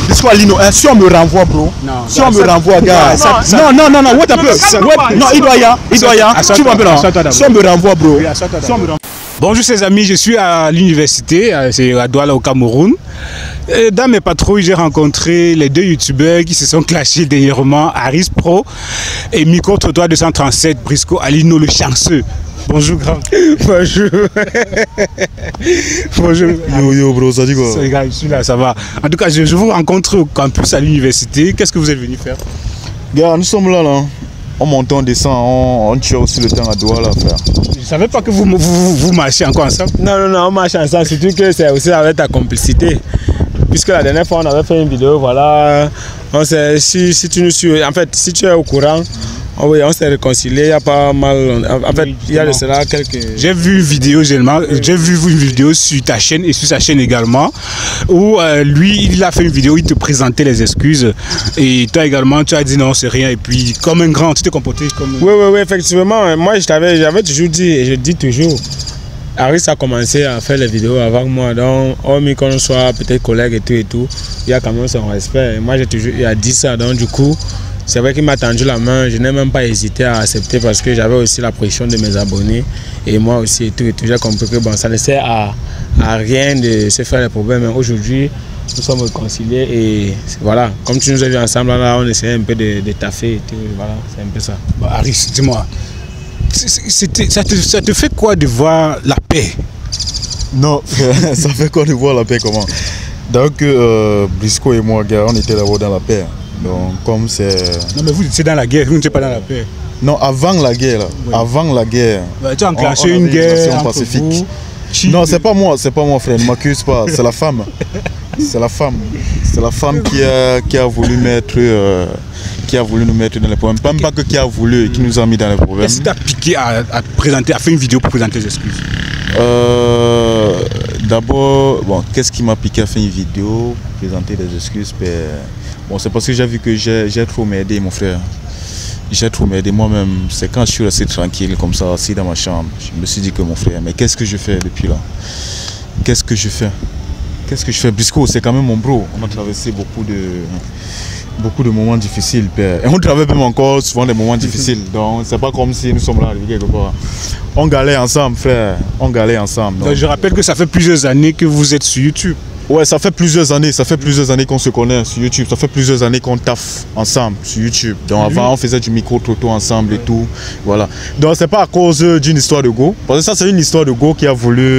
Brisco Alino, si on me renvoie, bro. Non, si on me renvoie, gars. Non, what a peu. Non, il doit y avoir. Tu vois bien. Si on me renvoie, bro. Bonjour ses amis, je suis à l'université, c'est à Douala au Cameroun. Et dans mes patrouilles, j'ai rencontré les deux youtubeurs qui se sont clashés dernièrement, Aris Pro et Micro Trottoir 237, Brisco Alino le chanceux. Bonjour grand. Bonjour. Bonjour. Yo bro, ça dit quoi? Je suis là, ça va. En tout cas, je vous rencontre au campus à l'université. Qu'est-ce que vous êtes venu faire? Gars, nous sommes là. On monte, on descend, on tire aussi le temps à Douala, frère. Je ne savais pas que vous marchez encore ensemble. Non, on marche ensemble, surtout que c'est aussi avec ta complicité. Puisque la dernière fois, on avait fait une vidéo, voilà. On sait, si tu nous suis, en fait, si tu es au courant, oui, on s'est réconcilié, il y a pas mal. En fait, il y a de cela quelques. J'ai vu une vidéo, j'ai vu une vidéo sur ta chaîne et sur sa chaîne également, où lui, il a fait une vidéo, il te présentait les excuses. Et toi également, tu as dit non, c'est rien. Et puis, comme un grand, tu t'es comporté comme. Oui, effectivement. Moi, j'avais toujours dit, et je dis toujours, Aris a commencé à faire les vidéos avant moi. Donc, hormis qu'on soit peut-être collègue et tout, il y a quand même son respect. Et moi, j'ai toujours dit ça. Donc, du coup, c'est vrai qu'il m'a tendu la main, je n'ai même pas hésité à accepter parce que j'avais aussi la pression de mes abonnés et moi aussi et tout. J'ai compris que bon, ça ne sert à rien de se faire les problèmes. Aujourd'hui, nous sommes réconciliés et voilà, comme tu nous as vu ensemble, là, on essayait un peu de taffer et tout. Voilà, c'est un peu ça. Bah, Aris, dis-moi, ça te fait quoi de voir la paix? Non, ça fait quoi de voir la paix comment? Donc, Brisco et moi, gars, on était d'abord dans la paix. Donc, comme c'est... Non, mais vous étiez dans la guerre, vous n'étiez pas dans la paix. Non, avant la guerre, là. Oui. Avant la guerre. Ouais, tu as enclenché une guerre pacifique. Non, c'est pas moi, frère, ne m'accuse pas, c'est la femme. C'est la femme. C'est la femme qui a voulu mettre... qui a voulu nous mettre dans les problèmes. Pas même pas que qui a voulu, qui nous a mis dans les problèmes. Qu'est-ce qui t'a piqué à faire une vidéo pour présenter les excuses? D'abord, bon, qu'est-ce qui m'a piqué à faire une vidéo pour présenter des excuses? Bon, c'est parce que j'ai vu que j'ai trop m'aider, mon frère. J'ai trop m'aider moi-même. C'est quand je suis resté tranquille, comme ça, assis dans ma chambre. Je me suis dit que mon frère, mais qu'est-ce que je fais depuis là? Qu'est-ce que je fais? Qu'est-ce que je fais? Brisco, c'est quand même mon bro. On a traversé beaucoup de moments difficiles, père. Et on traverse même encore souvent des moments difficiles. Donc, c'est pas comme si nous sommes là arrivés quelque part. On galère ensemble, frère. On galère ensemble. Donc, je rappelle que ça fait plusieurs années que vous êtes sur YouTube. Ouais, ça fait plusieurs années qu'on se connaît sur YouTube. Ça fait plusieurs années qu'on taffe ensemble sur YouTube. Donc avant, on faisait du micro-trottoir ensemble et tout. Voilà. Donc c'est pas à cause d'une histoire de go. Parce que ça, c'est une histoire de go qui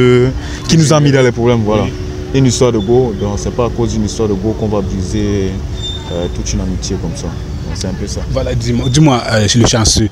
nous a mis dans les problèmes. Voilà. Une histoire de go. Donc c'est pas à cause d'une histoire de go qu'on va briser toute une amitié comme ça. C'est un peu ça. Voilà, dis-moi, le chanceux.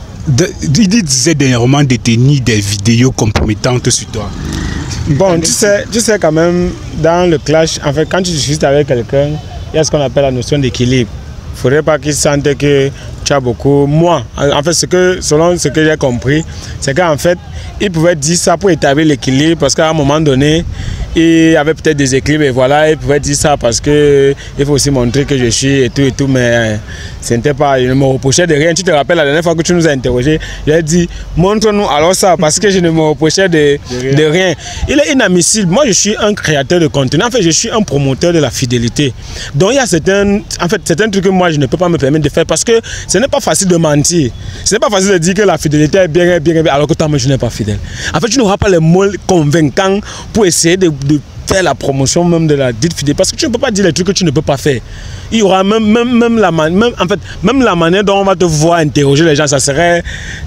Il disait dernièrement de tenir des vidéos compromettantes sur toi. Bon, tu sais quand même, dans le clash, en fait, quand tu discutes avec quelqu'un, il y a ce qu'on appelle la notion d'équilibre. Il ne faudrait pas qu'il sente que tu as beaucoup. Moi, en fait, selon ce que j'ai compris, c'est qu'en fait, il pouvait dire ça pour établir l'équilibre parce qu'à un moment donné, il y avait peut-être des équilibres et voilà, il pouvait dire ça parce qu'il faut aussi montrer que je suis et tout, mais ce n'était pas, il ne me reprochait de rien. Tu te rappelles la dernière fois que tu nous as interrogé, j'ai dit montre-nous alors ça parce que je ne me reprochais de rien. Il est inadmissible. Moi, je suis un créateur de contenu. En fait, je suis un promoteur de la fidélité. Donc, il y a certains trucs que moi, je ne peux pas me permettre de faire parce que ce n'est pas facile de mentir. Ce n'est pas facile de dire que la fidélité est bien, alors que toi, moi, je n'ai pas fidèle. En fait, tu n'auras pas les mots convaincants pour essayer de faire la promotion même de la dite fidélité. Parce que tu ne peux pas dire les trucs que tu ne peux pas faire. Il y aura même la manière dont on va te voir interroger les gens, ça serait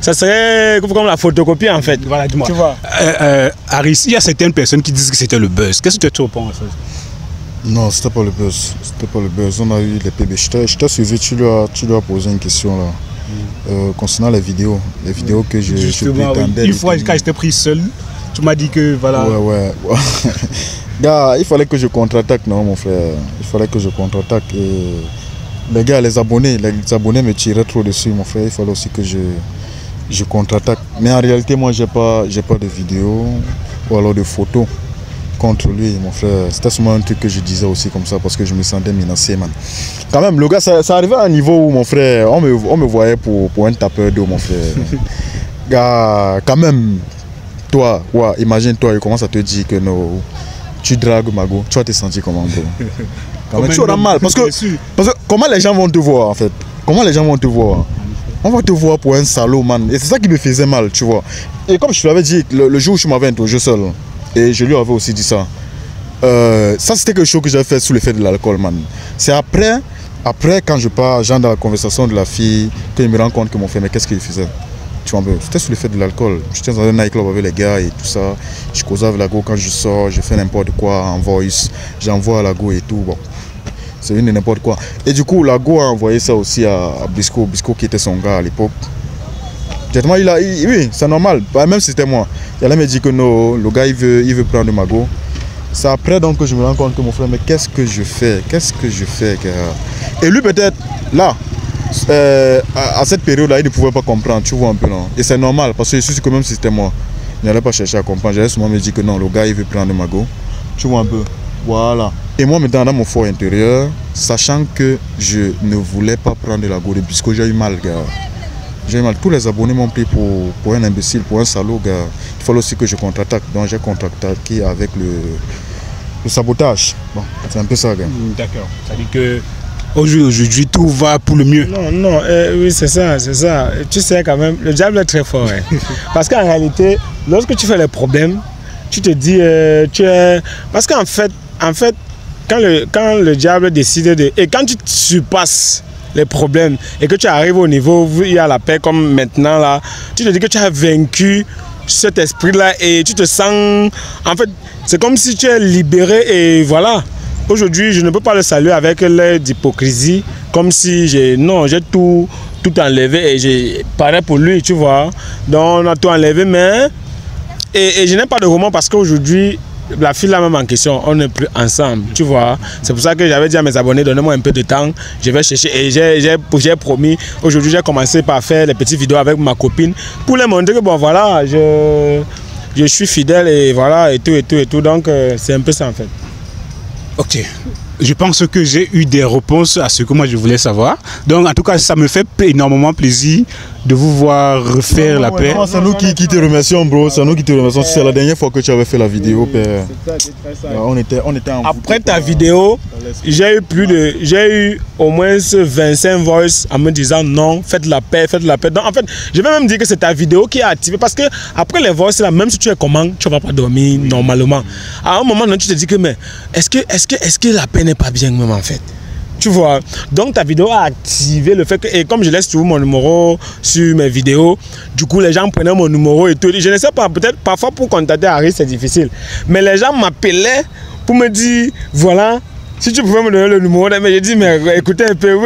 comme la photocopie en fait. Voilà, dis-moi. Tu vois. Aris, il y a certaines personnes qui disent que c'était le buzz. Qu'est-ce que tu réponds à ça? Non, c'était pas le buzz. C'était pas le buzz. On a eu les PB. Je t'ai suivi, tu lui as posé une question là. Concernant les vidéos que je prétendais. Une fois, quand j'étais pris seul, tu m'as dit que voilà. Ouais. Gars, il fallait que je contre-attaque, non, mon frère. Il fallait que je contre-attaque. Les gars, les abonnés me tiraient trop dessus, mon frère. Il fallait aussi que je contre-attaque. Mais en réalité, moi, j'ai pas de vidéo ou alors de photos contre lui, mon frère. C'était seulement un truc que je disais aussi comme ça parce que je me sentais menacé, man. Quand même, le gars, ça arrivait à un niveau où, mon frère, on me voyait pour un tapeur d'eau, mon frère. Gars, quand même, toi, imagine-toi, il commence à te dire que non, tu dragues Mago. Tu vas te sentir comment, bro? Quand même, tu auras mal. Parce que comment les gens vont te voir, en fait? Comment les gens vont te voir? On va te voir pour un salaud, man. Et c'est ça qui me faisait mal, tu vois. Et comme je te l'avais dit, le jour où je m'avais interrogé seul, et je lui avais aussi dit ça, ça c'était quelque chose que j'avais fait sous l'effet de l'alcool, man. C'est après, quand je pars, genre dans la conversation de la fille, que je me rends compte que mon frère, mais qu'est-ce qu'il faisait? Tu vois, c'était sous l'effet de l'alcool. J'étais dans un nightclub avec les gars et tout ça. Je causais avec la go quand je sors, je fais n'importe quoi en voice. J'envoie à la go et tout. Bon, c'est une n'importe quoi. Et du coup, la go a envoyé ça aussi à Bisco. Bisco qui était son gars à l'époque. Directement, oui, c'est normal. Même si c'était moi. Il allait me dire que non, le gars il veut prendre ma go. C'est après donc que je me rends compte que mon frère, mais qu'est-ce que je fais? Qu'est-ce que je fais? Et lui peut-être, là, à cette période-là, il ne pouvait pas comprendre, tu vois un peu, non? Et c'est normal, parce que je suis sûr que même si c'était moi, il n'allait pas chercher à comprendre. J'allais souvent me dire que non, le gars, il veut prendre ma go. Tu vois un peu? Voilà. Et moi, maintenant, dans mon fort intérieur, sachant que je ne voulais pas prendre la go de Bisco, j'ai eu mal, gars. J'ai eu mal. Tous les abonnés m'ont pris pour un imbécile, pour un salaud, gars. Il fallait aussi que je contre-attaque. Donc, j'ai contre-attaqué avec le sabotage. Bon, c'est un peu ça, gars. D'accord. Ça dit que aujourd'hui, tout va pour le mieux. Non, oui, c'est ça, c'est ça. Tu sais quand même, le diable est très fort. Hein. Parce qu'en réalité, lorsque tu fais les problèmes, tu te dis, parce qu'en fait, quand le diable décide de... Et quand tu surpasses les problèmes et que tu arrives au niveau où il y a la paix comme maintenant là, tu te dis que tu as vaincu cet esprit-là et tu te sens... En fait, c'est comme si tu es libéré et voilà. Aujourd'hui, je ne peux pas le saluer avec l'air d'hypocrisie, comme si j'ai tout enlevé et j'ai pareil pour lui, tu vois. Donc on a tout enlevé, mais et je n'ai pas de roman parce qu'aujourd'hui, la fille là même en question, on n'est plus ensemble, tu vois. C'est pour ça que j'avais dit à mes abonnés, donnez-moi un peu de temps, je vais chercher et j'ai promis. Aujourd'hui, j'ai commencé par faire les petites vidéos avec ma copine pour leur montrer que bon voilà, je suis fidèle et voilà et tout. Donc c'est un peu ça en fait. Ok, je pense que j'ai eu des réponses à ce que moi je voulais savoir. Donc en tout cas, ça me fait énormément plaisir de vous voir refaire la paix. C'est nous qui te remercions, bro. C'est nous qui te remercions. C'est la dernière fois que tu avais fait la vidéo, père. On était en... Après ta vidéo, j'ai eu au moins 25 voices en me disant non, faites la paix. Donc en fait, je vais même dire que c'est ta vidéo qui a activé parce que après les voices là, même si tu es comment, tu ne vas pas dormir normalement. À un moment, tu te dis que mais est-ce que la paix n'est pas bien même en fait? Tu vois, donc ta vidéo a activé le fait que, et comme je laisse toujours mon numéro sur mes vidéos, du coup les gens prenaient mon numéro et tout. Je ne sais pas, peut-être parfois pour contacter Harris c'est difficile, mais les gens m'appelaient pour me dire, voilà, si tu pouvais me donner le numéro, mais j'ai dit, mais écoutez un peu.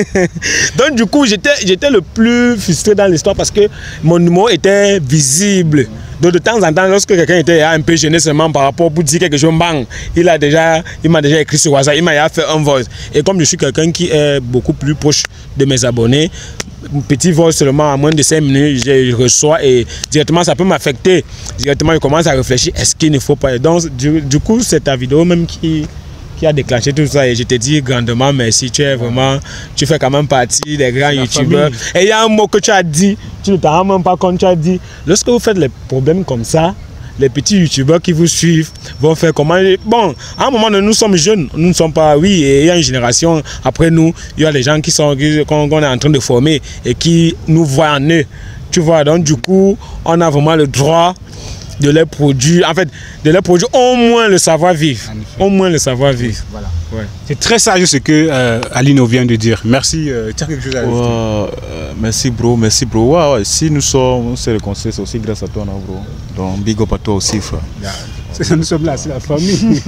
Donc du coup, j'étais le plus frustré dans l'histoire parce que mon numéro était visible. Donc de temps en temps, lorsque quelqu'un était un peu gêné seulement par rapport pour dire quelque chose, bang, il m'a déjà écrit sur WhatsApp, il m'a fait un voice. Et comme je suis quelqu'un qui est beaucoup plus proche de mes abonnés, un petit voice seulement à moins de 5 minutes, je reçois et directement ça peut m'affecter. Directement, je commence à réfléchir, est-ce qu'il ne faut pas... Donc du coup, c'est ta vidéo même qui a déclenché tout ça et je te dis grandement merci, tu fais quand même partie des grands youtubeurs. Et il y a un mot que tu as dit, tu ne t'en rends même pas compte, tu as dit, lorsque vous faites les problèmes comme ça, les petits youtubeurs qui vous suivent vont faire comment? Bon, à un moment donné, nous sommes jeunes, nous ne sommes pas, oui, et il y a une génération, après nous, il y a les gens qu'on est en train de former et qui nous voient en eux, tu vois, donc du coup, on a vraiment le droit de les produire, en fait, de les produire au moins le savoir-vivre. Au moins le savoir-vivre. Voilà. Ouais. C'est très sage ce que Aline vient de dire. Merci. Tu as quelque chose à ajouter? Merci bro, merci bro. Ouais, si nous sommes, c'est le conseil, c'est aussi grâce à toi, non, bro. Donc big up à toi aussi, frère. Nous sommes là, c'est la famille.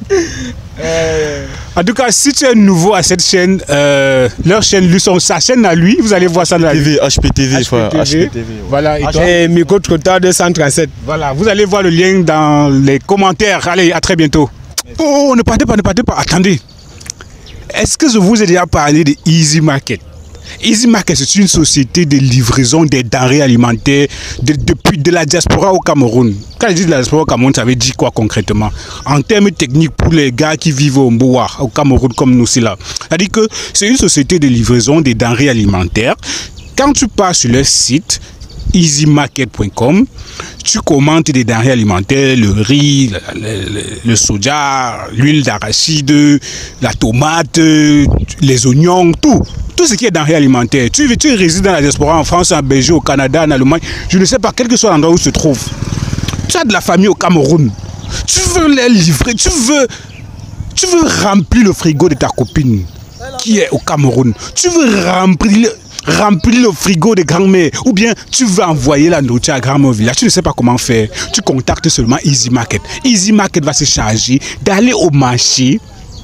En tout cas, si tu es nouveau à cette chaîne, leur chaîne, sa chaîne à lui, vous allez voir ça dans la HPTV, frère. HPTV. Voilà. Et Micro Trottoir 237. Voilà, vous allez voir le lien dans les commentaires. Allez, à très bientôt. Oh, ne partez pas. Attendez. Est-ce que je vous ai déjà parlé de Easy Market? Easy Market, c'est une société de livraison des denrées alimentaires depuis de la diaspora au Cameroun. Quand je dis de la diaspora au Cameroun, ça veut dire quoi concrètement? En termes techniques, pour les gars qui vivent au Mboua, au Cameroun comme nous, c'est là. C'est-à-dire que c'est une société de livraison des denrées alimentaires. Quand tu pars sur leur site, easymarket.com. Tu commentes des denrées alimentaires, le riz, le soja, l'huile d'arachide, la tomate, les oignons, tout. Tout ce qui est denrées alimentaires. Tu résides dans la diaspora en France, en Belgique, au Canada, en Allemagne, je ne sais pas, quel que soit l'endroit où tu te trouves. Tu as de la famille au Cameroun. Tu veux les livrer, tu veux remplir le frigo de ta copine qui est au Cameroun. Tu veux remplir le frigo de grand-mère, ou bien tu veux envoyer la nourriture à grand-mère au village, tu ne sais pas comment faire, tu contactes seulement Easy Market. Easy Market va se charger d'aller au marché,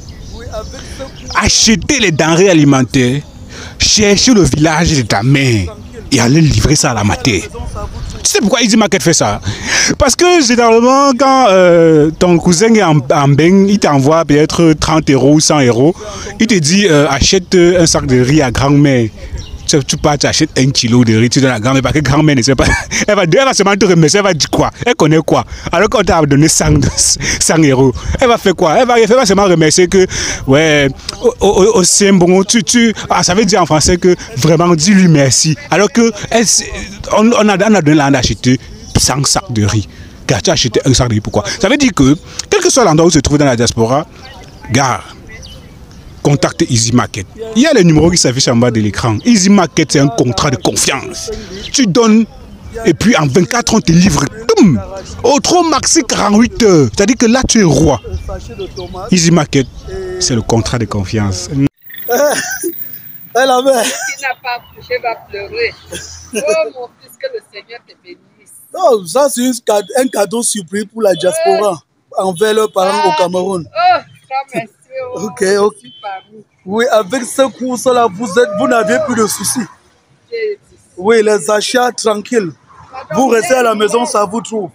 acheter les denrées alimentaires, chercher le village de ta mère et aller livrer ça à la matin. Tu sais pourquoi Easy Market fait ça? Parce que généralement, quand ton cousin est en bain, il t'envoie peut-être 30 € ou 100 €, il te dit achète un sac de riz à grand-mère. Tu pars, tu achètes 1 kilo de riz, tu donnes à la grand-mère, parce que grand-mère ne sait pas. Elle va seulement te remercier, elle va dire quoi? Elle connaît quoi? Alors qu'on t'a donné 100 €, elle va faire quoi? Elle va seulement remercier que, ouais, c'est bon, ça veut dire en français que vraiment, dis-lui merci. Alors que, on a donné là d'acheter 100 sacs de riz. Car tu as acheté un sac de riz, pourquoi? Ça veut dire que, quel que soit l'endroit où tu te trouves dans la diaspora, gare. Contacte Easy Market. Il y a les numéros qui s'affichent en bas de l'écran. Easy Market, c'est un contrat de confiance. Tu donnes et puis en 24 ans, on te livre. Au trop maxi 48 heures. C'est-à-dire que là, tu es roi. Easy Market, c'est le contrat de confiance. Elle avait. Qui n'a pas accouché va pleurer. Oh mon fils, que le Seigneur te bénisse. Non, ça c'est un cadeau surprise pour la diaspora envers leurs parents au Cameroun. Oh, merci. Ok, ok. Oui, avec ce cours-là, vous n'avez plus de soucis. Oui, les achats tranquilles. Vous restez à la maison, ça vous trouve.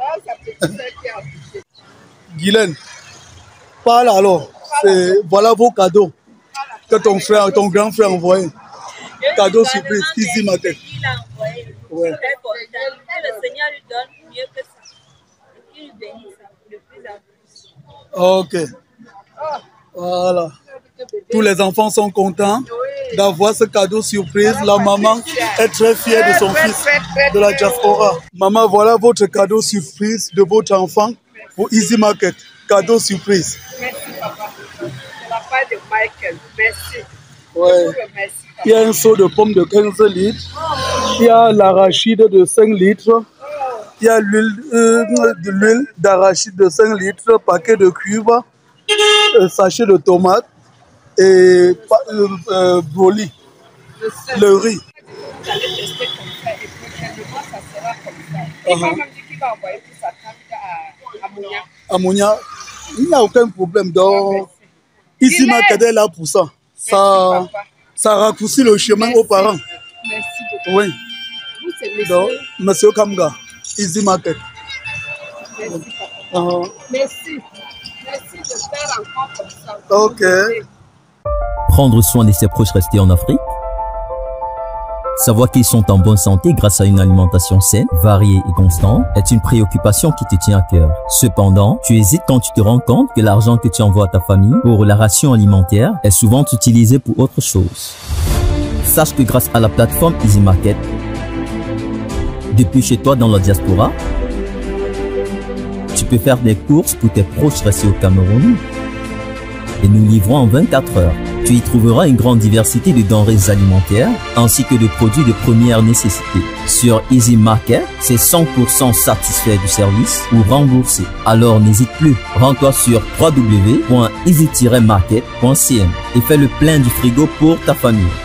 Guylaine, parle alors. Voilà vos cadeaux que ton grand frère a envoyé. Cadeau surprise, Easy Market. Ouais. Le Seigneur lui donne mieux que ça. Il lui bénit ça de plus en plus. Ok. Voilà. Tous les enfants sont contents d'avoir ce cadeau surprise. La maman est très fière de son fils de la diaspora. Maman, voilà votre cadeau surprise de votre enfant pour Easy Market. Cadeau surprise. Merci papa. C'est la part de Michael. Merci. Ouais. Il y a un seau de pommes de 15 litres. Il y a l'arachide de 5 litres. Il y a l'huile d'arachide de 5 litres, paquet de cubes. Sachet de tomates et broli, le riz. Vous allez tester comme ça et prochainement ça sera comme ça. Il va même dire qu'il va envoyer tout sa tante à Mounia. À Mounia, il n'y a aucun problème. Donc, ici, Market est là pour ça. Ça raccourcit le chemin aux parents. Merci beaucoup. Oui. Vous, c'est monsieur? Donc, monsieur Kamga, Easy Market. Merci, papa. Merci. Merci de faire encore comme ça. Ok. Prendre soin de ses proches restés en Afrique. Savoir qu'ils sont en bonne santé grâce à une alimentation saine, variée et constante est une préoccupation qui te tient à cœur. Cependant, tu hésites quand tu te rends compte que l'argent que tu envoies à ta famille pour la ration alimentaire est souvent utilisé pour autre chose. Sache que grâce à la plateforme Easy Market, depuis chez toi dans la diaspora, tu peux faire des courses pour tes proches restés au Cameroun et nous livrons en 24 heures. Tu y trouveras une grande diversité de denrées alimentaires ainsi que de produits de première nécessité. Sur Easy Market, c'est 100% satisfait du service ou remboursé. Alors n'hésite plus, rends-toi sur www.easy-market.cm et fais le plein du frigo pour ta famille.